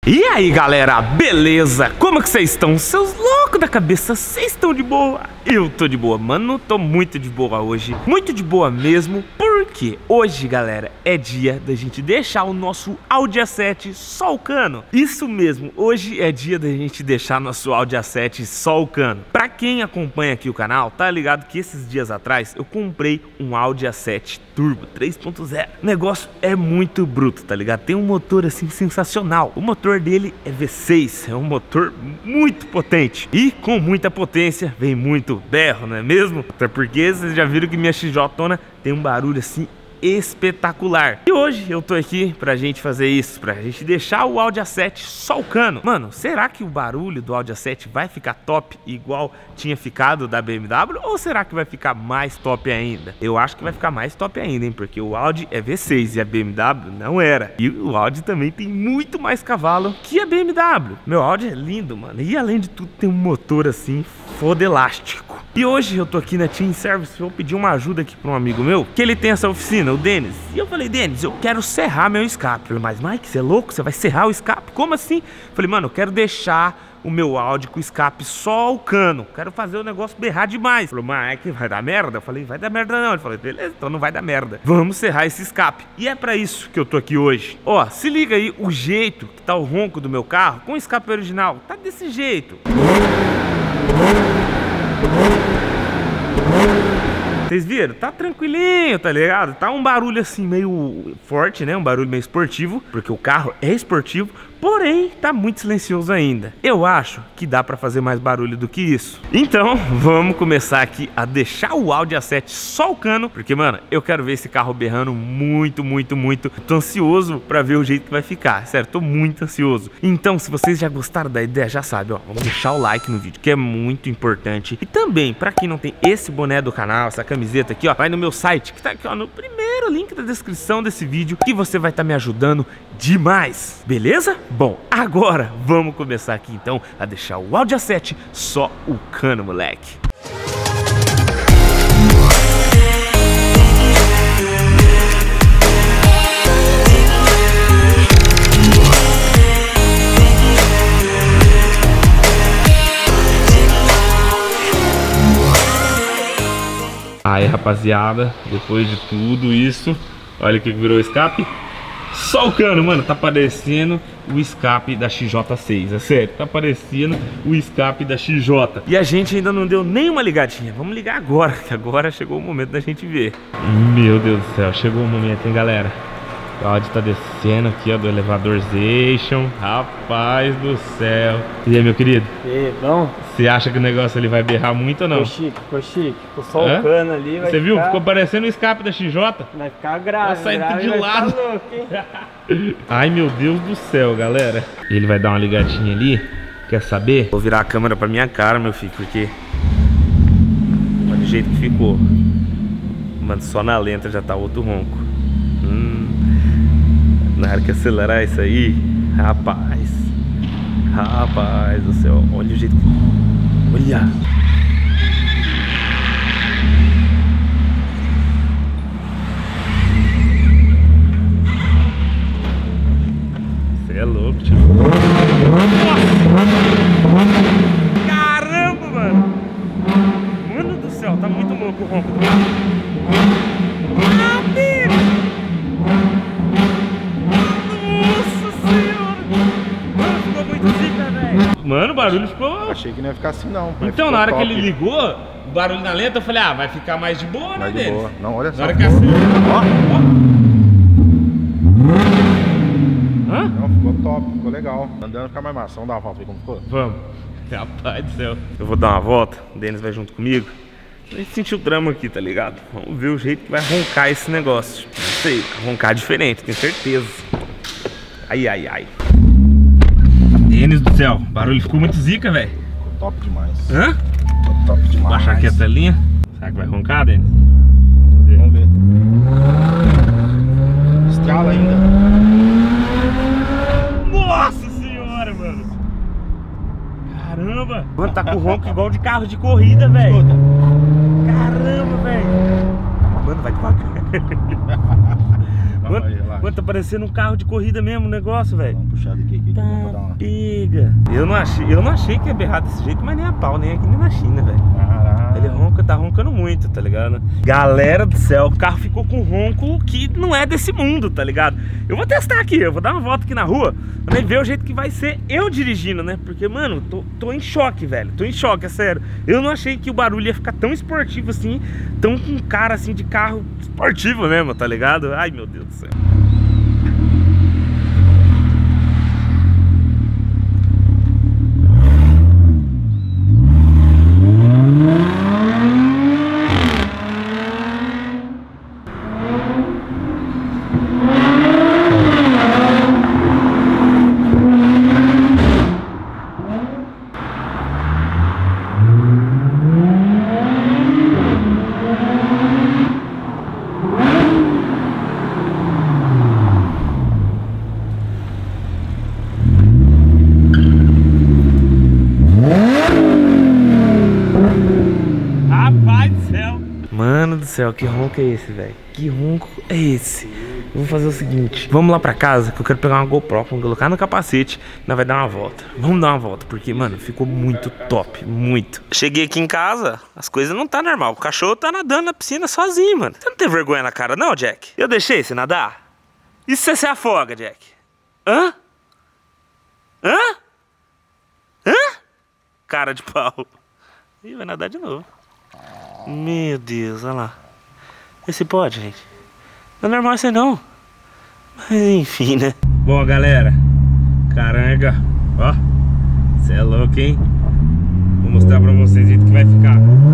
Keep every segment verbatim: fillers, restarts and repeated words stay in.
E aí galera, beleza? Como que vocês estão? Seus loucos da cabeça, vocês estão de boa? Eu tô de boa, mano, tô muito de boa hoje. Muito de boa mesmo, porque hoje, galera, é dia da gente deixar o nosso Audi A sete só o cano. Isso mesmo, hoje é dia da gente deixar nosso Audi A sete só o cano. Pra quem acompanha aqui o canal, tá ligado que esses dias atrás eu comprei um Audi A sete Turbo três ponto zero. O negócio é muito bruto, tá ligado? Tem um motor assim sensacional. O motor dele é V seis, é um motor muito potente. E com muita potência vem muito berro, não é mesmo? Até porque vocês já viram que minha X J tem um barulho assim espetacular. E hoje eu tô aqui pra gente fazer isso, pra gente deixar o Audi A sete só o cano. Mano, será que o barulho do Audi A sete vai ficar top igual tinha ficado da B M W? Ou será que vai ficar mais top ainda? Eu acho que vai ficar mais top ainda, hein? Porque o Audi é V seis e a B M W não era. E o Audi também tem muito mais cavalo que a B M W. Meu Audi é lindo, mano. E além de tudo tem um motor assim fodelástico. E hoje eu tô aqui na Team Service, eu pedi uma ajuda aqui pra um amigo meu, que ele tem essa oficina, o Denis. E eu falei, Denis, eu quero serrar meu escape. Ele falou, mas Mike, você é louco? Você vai serrar o escape? Como assim? Eu falei, mano, eu quero deixar o meu Audi com o escape só o cano. Quero fazer o negócio berrar demais. Ele falou, Mike, vai dar merda? Eu falei, vai dar merda não. Ele falou, beleza, então não vai dar merda. Vamos serrar esse escape. E é pra isso que eu tô aqui hoje. Ó, se liga aí o jeito que tá o ronco do meu carro com o escape original. Tá desse jeito. Vocês viram? Tá tranquilinho, tá ligado? Tá um barulho assim meio forte, né? Um barulho meio esportivo, porque o carro é esportivo, porém tá muito silencioso ainda. Eu acho que dá pra fazer mais barulho do que isso. Então, vamos começar aqui a deixar o Audi A sete só o cano, porque, mano, eu quero ver esse carro berrando muito, muito, muito. Tô ansioso pra ver o jeito que vai ficar, sério, tô muito ansioso. Então, se vocês já gostaram da ideia, já sabe, ó, vamos deixar o like no vídeo, que é muito importante. E também, pra quem não tem esse boné do canal, essa camiseta aqui, ó, vai no meu site, que tá aqui, ó, no primeiro link da descrição desse vídeo, que você vai estar me ajudando demais, beleza? Bom, agora vamos começar aqui então a deixar o Audi A sete só o cano, moleque. Aí, rapaziada, depois de tudo isso, olha o que virou o escape. Só o cano, mano, tá parecendo o escape da X J seis, é sério, tá parecendo o escape da X J. E a gente ainda não deu nenhuma ligadinha, vamos ligar agora, que agora chegou o momento da gente ver. Meu Deus do céu, chegou o momento, hein, galera. O Audi tá descendo aqui, ó, do elevadorzation. Rapaz do céu. E aí, meu querido? E aí, bom? Você acha que o negócio ali vai berrar muito ou não? Ficou chique, ficou chique. Ficou só o cano ali, vai Você viu? ficar... Ficou parecendo o escape da X J. Vai ficar grave, Vai sair grave, de vai lado. ficar louco, hein? Ai, meu Deus do céu, galera. Ele vai dar uma ligadinha ali. Quer saber? Vou virar a câmera pra minha cara, meu filho, porque... olha o jeito que ficou. Mano, só na lenta já tá outro ronco. Hum... Na hora que acelerar isso aí, rapaz, rapaz do céu, olha o jeito que... olha! Você é louco, tio. Nossa! Caramba, mano! Mano do céu, tá muito louco o ronco do carro. Ah, filho! Mano, o barulho ficou... Achei que não ia ficar assim não. Então, na hora top. Que ele ligou, o barulho na lenta, eu falei, ah, vai ficar mais de boa, mais né, de Denis? boa. Não, olha só. Na hora que acelerou... Ó. Ó. Hã? Não, ficou top, ficou legal. Andando fica mais massa. Vamos dar uma volta aí como ficou? Vamos. Rapaz do céu. Eu vou dar uma volta, o Denis vai junto comigo. A gente sentiu o drama aqui, tá ligado? Vamos ver o jeito que vai roncar esse negócio. Não sei, roncar diferente, tenho certeza. Ai, ai, ai. Denis do céu, o barulho ficou muito zica, velho. Ficou top demais. Hã? Ficou top demais. Vou baixar aqui a telinha. Será que vai roncar, Denis? Vamos ver. Estrala ainda. Nossa senhora, mano. Caramba. Mano, tá com ronco igual de carro de corrida, velho. Caramba, velho. Mano, vai devagar. Mano, mano, tá parecendo um carro de corrida mesmo o negócio, velho. Vamos puxar daqui, aqui, tá, vamos dar Eu não achei, eu não achei que ia berrar desse jeito, mas nem a pau, nem aqui nem na China, velho. Caralho. Ele ronca, tá roncando muito, tá ligado? Galera do céu, o carro ficou com um ronco que não é desse mundo, tá ligado? Eu vou testar aqui, eu vou dar uma volta aqui na rua pra ver o jeito que vai ser eu dirigindo, né? Porque, mano, tô, tô em choque, velho. Tô em choque, é sério. Eu não achei que o barulho ia ficar tão esportivo assim, tão com cara assim de carro esportivo mesmo, tá ligado? Ai, meu Deus do céu. Mano do céu, que ronco é esse, velho? Que ronco é esse? Eu vou fazer o seguinte, vamos lá pra casa, que eu quero pegar uma GoPro, vamos colocar no capacete e nós vai dar uma volta. Vamos dar uma volta, porque, mano, ficou muito top, muito. Cheguei aqui em casa, as coisas não tá normal. O cachorro tá nadando na piscina sozinho, mano. Você não tem vergonha na cara não, Jack? Eu deixei você nadar? E se você se afoga, Jack? Hã? Hã? Hã? Cara de pau. Ih, vai nadar de novo. Meu Deus, olha lá. Esse pode, gente. Não é normal isso aí não. Mas enfim, né? Bom, galera, caranga. Ó, cê é louco, hein? Vou mostrar pra vocês o jeito que vai ficar.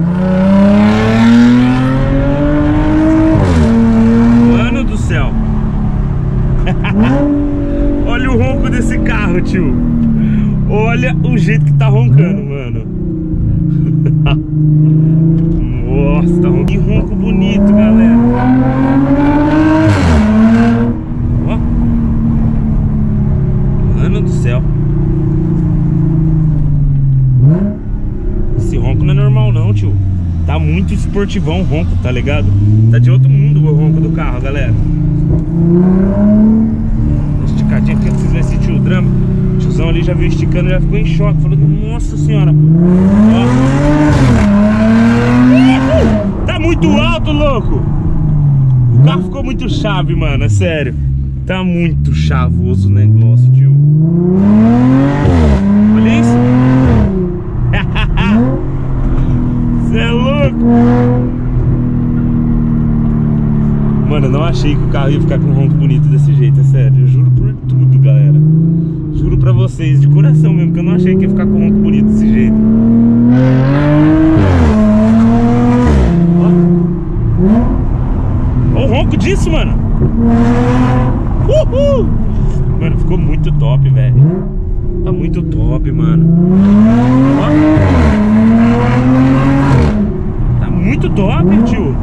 Mano do céu. Olha o ronco desse carro, tio. Olha o jeito que tá roncando, mano. Nossa, tá ronco. Que ronco bonito, galera. Ó. Mano do céu. Esse ronco não é normal não, tio. Tá muito esportivão o ronco, tá ligado? Tá de outro mundo o ronco do carro, galera. Esticadinho aqui pra vocês verem, sentir o drama. O tiozão ali já viu esticando, já ficou em choque. Falou, nossa senhora. Ó. Tá muito alto, louco. O carro ficou muito chave, mano, é sério. Tá muito chavoso o negócio, tio. Olha isso. Cê é louco. Mano, eu não achei que o carro ia ficar com um ronco bonito desse jeito, é sério. Eu juro por tudo, galera. Juro pra vocês, de coração mesmo, que eu não achei que ia ficar com um ronco bonito desse jeito. Olha o ronco disso, mano. Uhul. Mano, ficou muito top, velho. Tá muito top, mano. Ó. Tá muito top, tio.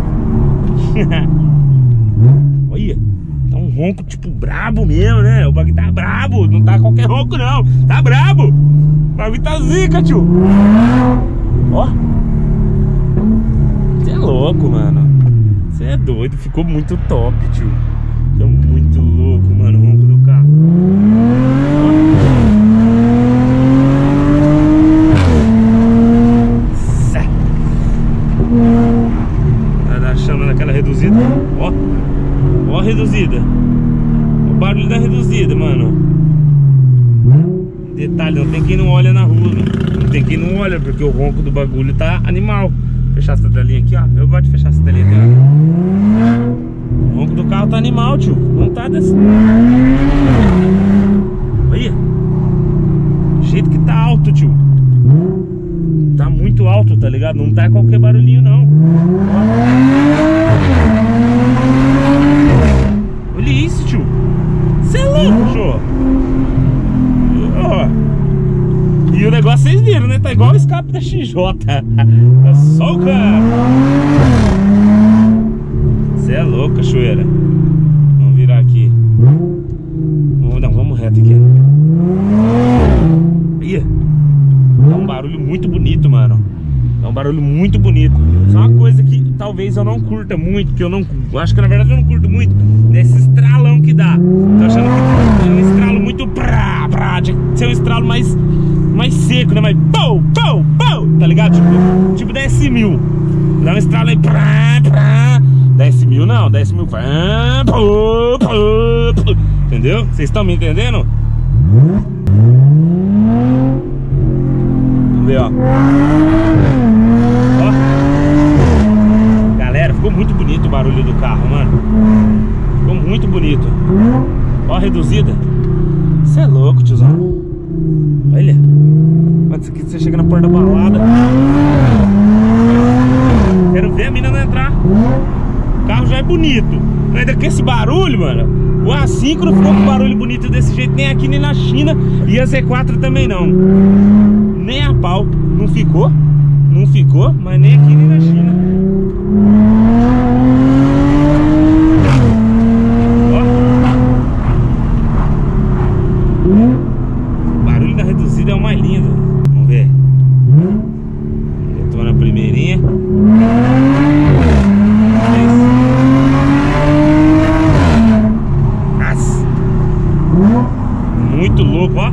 Olha, tá um ronco tipo brabo mesmo, né? O bagulho tá brabo, não tá qualquer ronco não. Tá brabo. O bagulho tá zica, tio. Ó. Você é louco, mano. Você é doido, ficou muito top, tio. Tá muito louco, mano, o ronco do carro. Tá chamando aquela reduzida. Ó, ó a reduzida. O barulho da reduzida, mano. Detalhe, não tem quem não olha na rua, velho. Não tem quem não olha, porque o ronco do bagulho tá animal. Fechar essa telinha aqui, ó. Eu gosto de fechar essa telinha aqui, ó. O ronco do carro tá animal, tio. Não tá desse... Olha. O jeito que tá alto, tio. Tá muito alto, tá ligado? Não tá qualquer barulhinho, não. Olha isso, tio. Você é louco, show. Ó. E o negócio vocês viram, né? Tá igual o escape da X J. Tá só o cara. Você é louco, cachoeira. Vamos virar aqui. Vamos, não, vamos reto aqui. Aí. Dá um barulho muito bonito, mano. Dá um barulho muito bonito. Só uma coisa que talvez eu não curta muito, que eu não... Acho que na verdade eu não curto muito, nesse estralão que dá. Tô achando que é um estralo muito... Brá, brá, de ser um estralo mais... mais seco, né? Mais pau, pau, pau, tá ligado? Tipo, tipo dez mil. Dá um estralo aí, prá, prá. dez mil não, dez mil. Prá, pau, pau, pau. Entendeu? Vocês estão me entendendo? Vamos ver, ó. Ó. Galera, ficou muito bonito o barulho do carro, mano. Ficou muito bonito. Ó, reduzida. Você é louco, tiozão. Olha. Mas isso aqui você chega na porta da balada. Quero ver a mina não entrar. O carro já é bonito. Mas ainda com esse barulho, mano. O A cinco não ficou com barulho bonito desse jeito nem aqui nem na China. E a Z quatro também não. Nem a pau. Não ficou. Não ficou, mas nem aqui nem na China. Ó. O barulho da reduzida é o mais lindo. Vamos ver. Eu tô na primeirinha. Nossa. Muito louco, ó.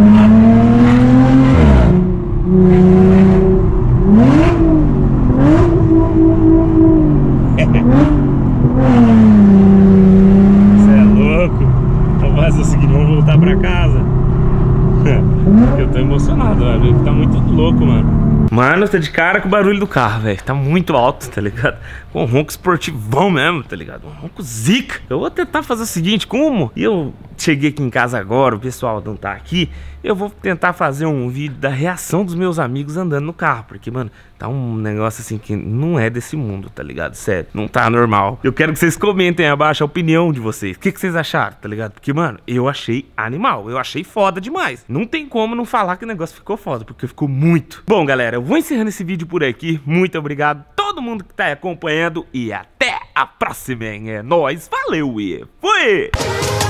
Você é louco. Vamos fazer o seguinte, vamos voltar pra casa. Eu tô emocionado, velho. Tá muito louco, mano. Mano, tá de cara com o barulho do carro, velho. Tá muito alto, tá ligado? Com um ronco esportivão mesmo, tá ligado? Um ronco zica. Eu vou tentar fazer o seguinte, como eu cheguei aqui em casa agora, o pessoal não tá aqui, eu vou tentar fazer um vídeo da reação dos meus amigos andando no carro. Porque, mano, tá um negócio assim que não é desse mundo, tá ligado? Sério, não tá normal. Eu quero que vocês comentem abaixo a opinião de vocês. O que, que vocês acharam, tá ligado? Porque, mano, eu achei animal. Eu achei foda demais. Não tem como não falar que o negócio ficou foda, porque ficou muito. Bom, galera, eu vou encerrando esse vídeo por aqui. Muito obrigado a todo mundo que tá acompanhando. E até a próxima, hein? É nóis, valeu e fui!